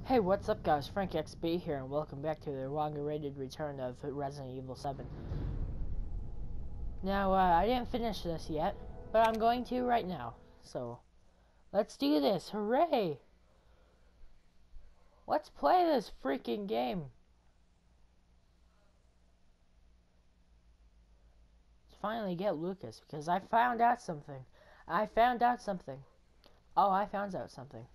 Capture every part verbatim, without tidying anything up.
Hey, what's up guys? Frank X B here, and welcome back to the longer-rated return of Resident Evil seven. Now, uh, I didn't finish this yet, but I'm going to right now. So, let's do this! Hooray! Let's play this freaking game! Let's finally get Lucas, because I found out something. I found out something. Oh, I found out something.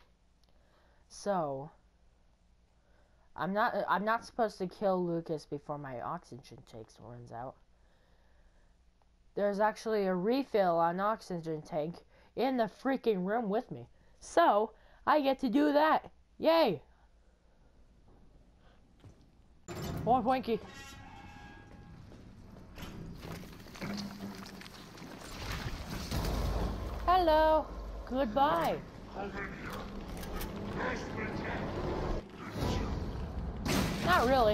So... I'm not I'm not supposed to kill Lucas before my oxygen tank runs out. There's actually a refill on oxygen tank in the freaking room with me. So, I get to do that. Yay! More Poinky. Hello. Goodbye. Not really.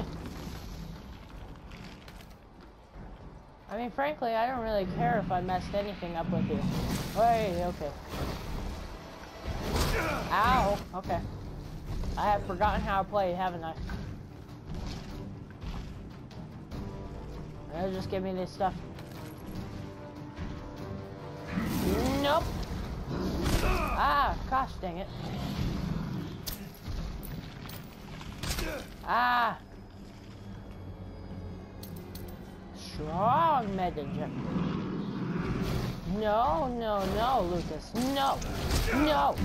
I mean, frankly, I don't really care if I messed anything up with you. Wait, okay. Ow, okay. I have forgotten how to play, haven't I? They'll just give me this stuff. Nope. Ah, gosh dang it. Ah! Strong metagen. No, no, no, Lucas. No! No!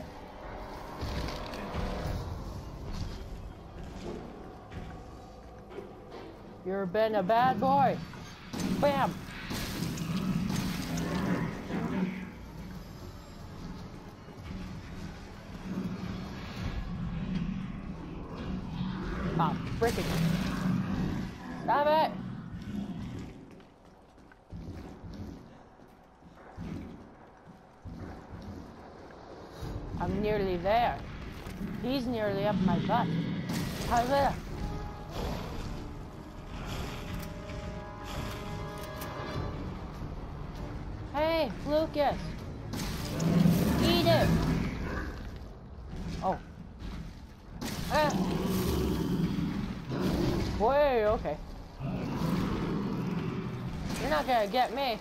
You've been a bad boy. Bam! Oh, frickin'. Stop it! I'm nearly there. He's nearly up my butt. How's that? Hey, Lucas! Eat it! Oh. Ah. Wait, okay. You're not gonna get me.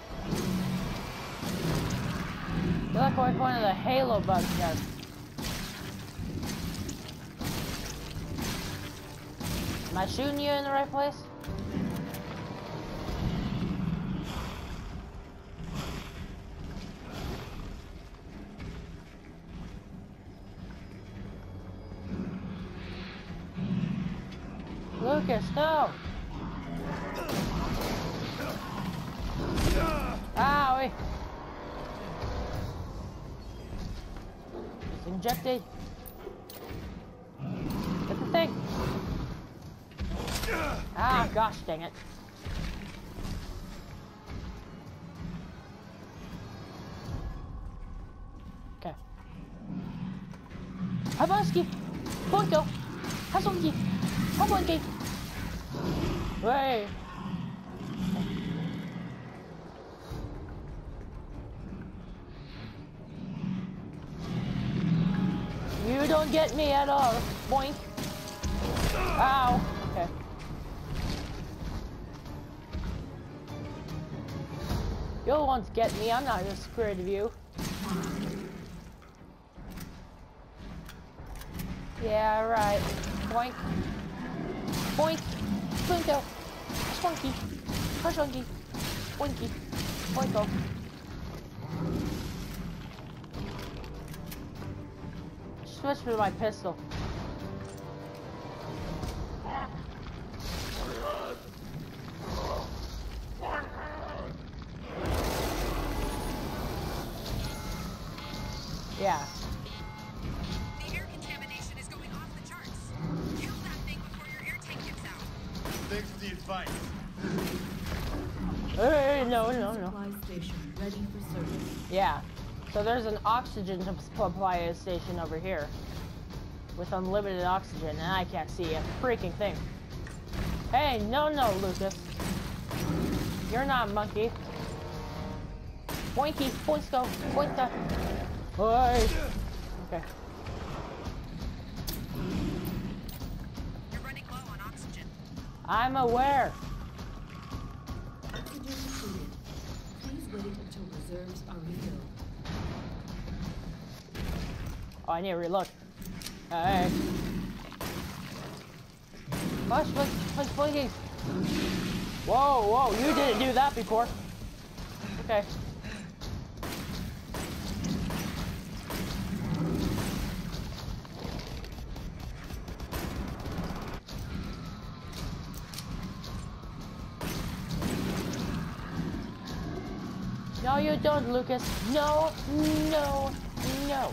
You look like one of the Halo bugs does. Am I shooting you in the right place? Lucas, no! Owie! It's injected. Get the thing! Ah, gosh dang it. Okay. Habanski! Punto! Hasunki! Habanki! Way! You don't get me at all. Boink. Ow. Okay. You'll want to get me. I'm not just scared of you. Yeah, right. Boink. Boink. Boinko. Spunky. Hushunky. Boinky. Boinko. Switch to my pistol. Yeah. The air contamination is going off the charts. Kill that thing before your air tank gets out. Thanks for the advice. Hey, no, no, no. Supply station ready for service. Yeah. So there's an oxygen supply station over here with unlimited oxygen, and I can't see a freaking thing. Hey, no, no, Lucas. You're not a monkey. Boinky, boinsko, boinka. Oi. Okay. I'm aware. Oxygen depleted. Please wait until reserves are refilled. Oh, I need to reload. Alright. Push, push, push, please. Whoa, whoa, you didn't do that before. Okay. No, you don't, Lucas. No, no, no.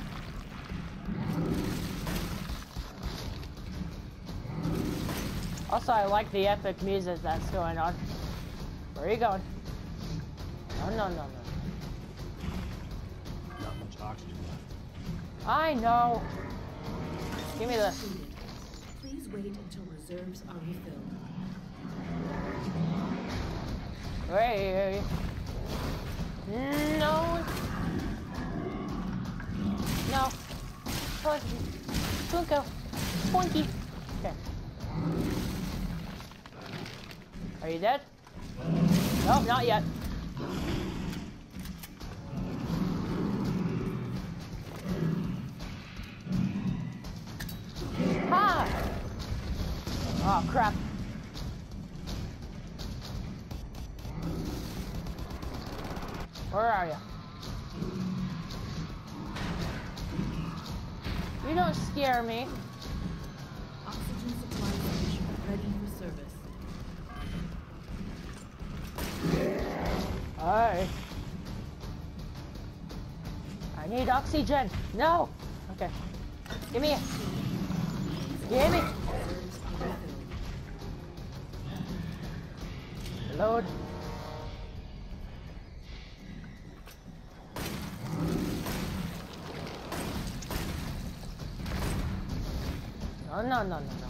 Also, I like the epic music that's going on. Where are you going? No, no, no, no. Not much oxygen left. I know. Give me this. Please wait until reserves are refilled. Wait. No. No. Punky. Punko. Punky. Okay. Are you dead? Nope, not yet. Ha! Oh, crap. Where are you? You don't scare me. Oxygen supply station ready for service. Alright. I need oxygen. No! Okay. Give me it. Give me. Reserves are refilled. Load. No, no, no, no, no.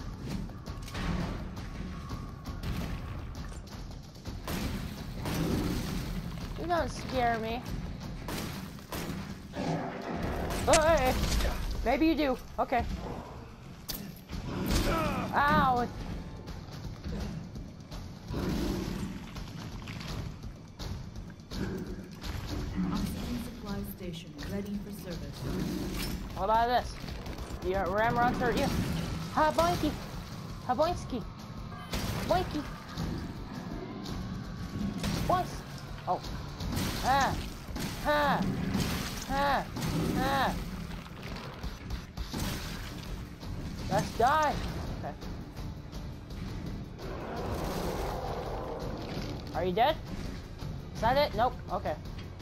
You don't scare me. Oh, hey, hey. Maybe you do. Okay. Ow. Oxygen supply station ready for service. What about this? Your ramrods hurt you? Ha boinky! Ha boinski! Boinky! Boinks! Oh. Ha! Ha! Ha! Ha! Let's die! Okay. Are you dead? Is that it? Nope. Okay.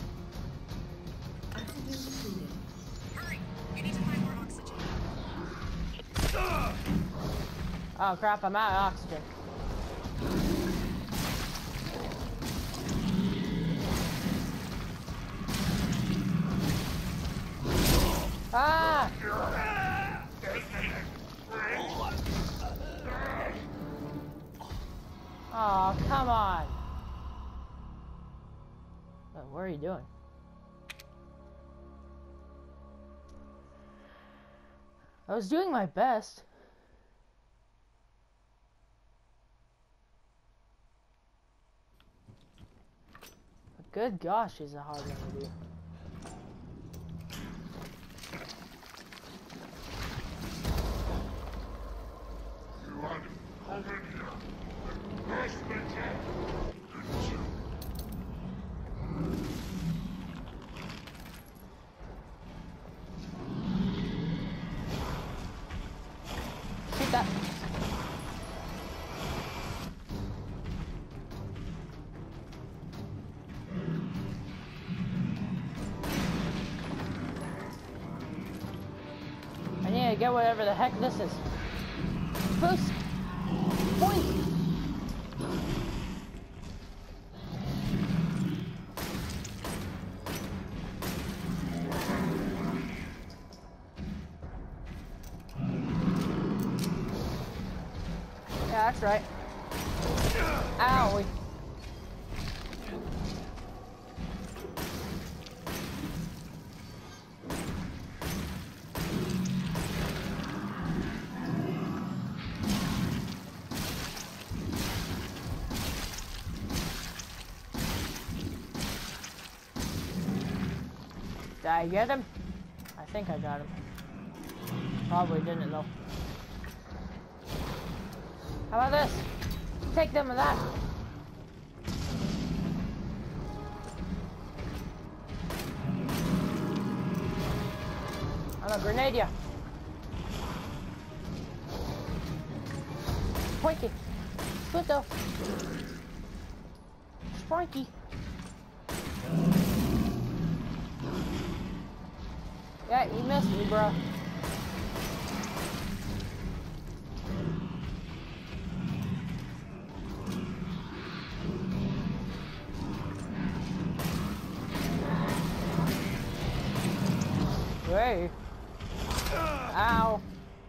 Oxygen depleted. Hurry! You need to find more oxygen. Oh crap, I'm out of oxygen. Ah! Oh, come on. Oh, what are you doing? I was doing my best. But good gosh, is a hard one to do. Shoot that. I need to get whatever the heck this is. Boost! Point! Yeah, that's right. Owie. Did I get him? I think I got him. Probably didn't though. How about this? Take them of that. I'm a grenadier. Pointy. Good though. Sparky. Yeah, you missed me, bro. Hey. Ow.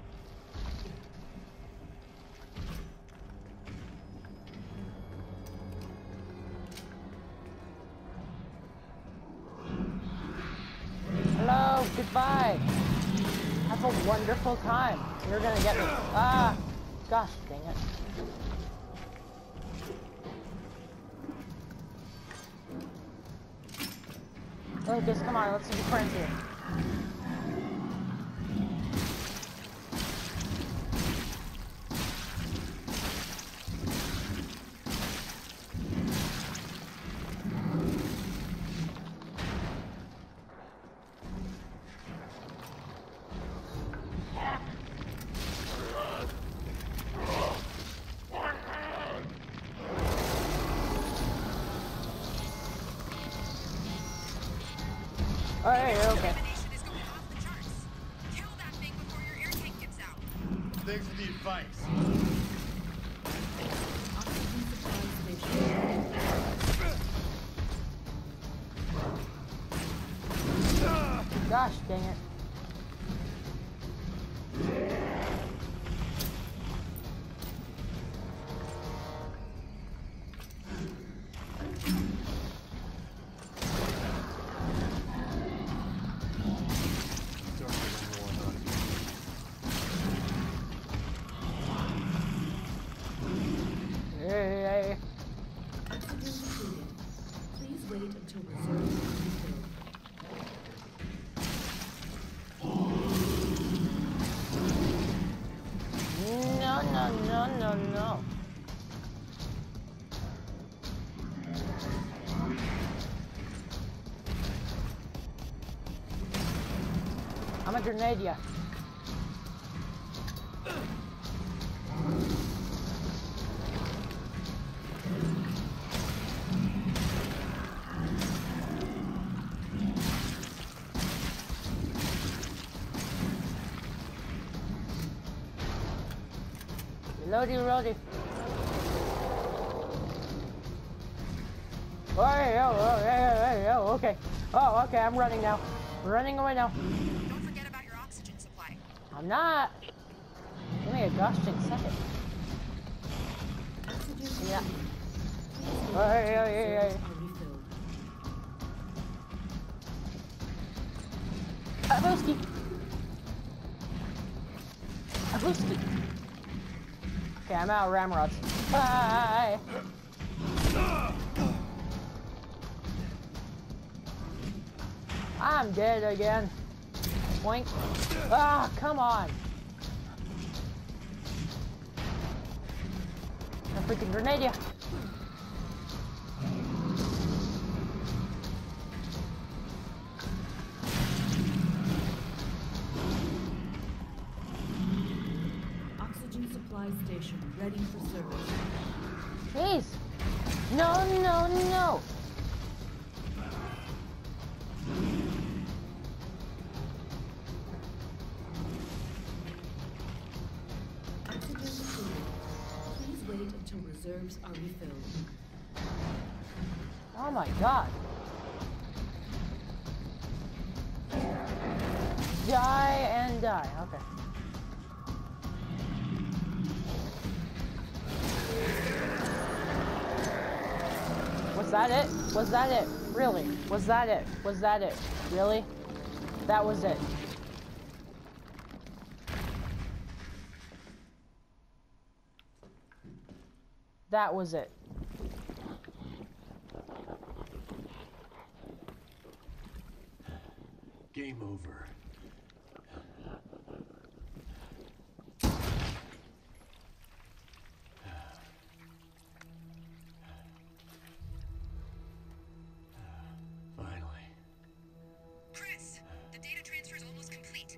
Hello, goodbye. Have a wonderful time. You're gonna get me. Ah, gosh dang it. Lucas, come on, let's be friends here. Oh, hey, okay. Contamination is going off the charts. Kill that thing before your air tank gives out. Thanks for the advice. Oxygen supply station. Gosh dang it. Hey, Oxygen depleted. Please wait until reserves are refilled. no, no, no, no, no. I'm a grenadier. Reloady, reloady. Oh, hey, oh, oh, hey, hey, hey, oh, okay. Oh, okay, I'm running now. Running away now. Don't forget about your oxygen supply. I'm not. Give me a gosh dang second. Oxygen Yeah. depleted. Oh, hey, hey, hey, hey. Reserves are refilled. Aboski. Aboski. Okay, I'm out of ramrods. Bye. I'm dead again. Boink. Ah, come on. A freaking grenade. Oxygen supply station ready for service. Jeez. No, no, no. Oxygen depleted. Please wait until reserves are refilled. Oh my god. Die and die. Okay. Was that it? Was that it? Really? Was that it? Was that it? Really? That was it. That was it. Game over. Finally. Chris, the data transfer is almost complete.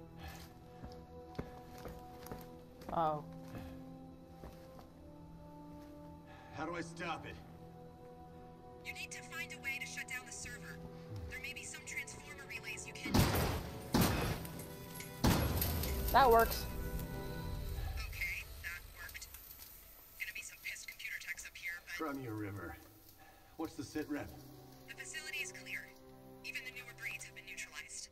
Oh. How do I stop it? You need to find a way to shut down the server. There may be some transformer relays you can... That works. Okay, that worked. Gonna be some pissed computer techs up here, but... From your river. What's the sit rep? The facility is clear. Even the newer breeds have been neutralized.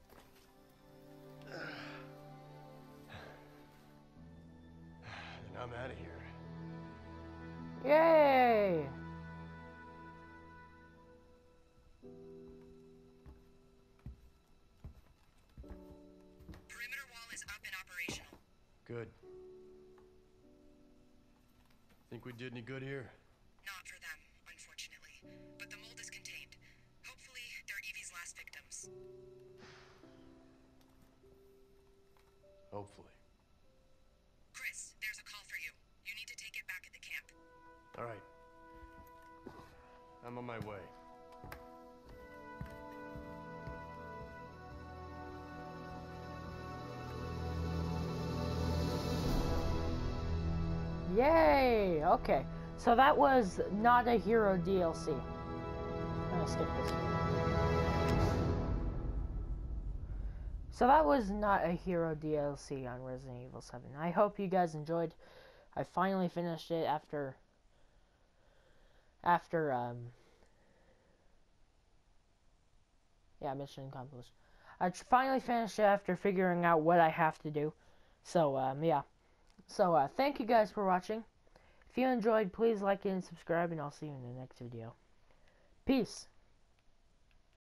Then I'm out of here. Yay! Perimeter wall is up and operational. Good. Think we did any good here? Not for them, unfortunately. But the mold is contained. Hopefully, they're Evie's last victims. Hopefully. Chris, there's a call for you. You need to take it back at the camp. All right. I'm on my way. Yay! Okay, so that was Not a Hero D L C. I'm gonna skip this. So that was Not a Hero D L C on Resident Evil seven. I hope you guys enjoyed. I finally finished it after after um yeah, mission accomplished. I finally finished it after figuring out what I have to do. So um yeah. So uh thank you guys for watching. If you enjoyed, please like and subscribe, and I'll see you in the next video. Peace.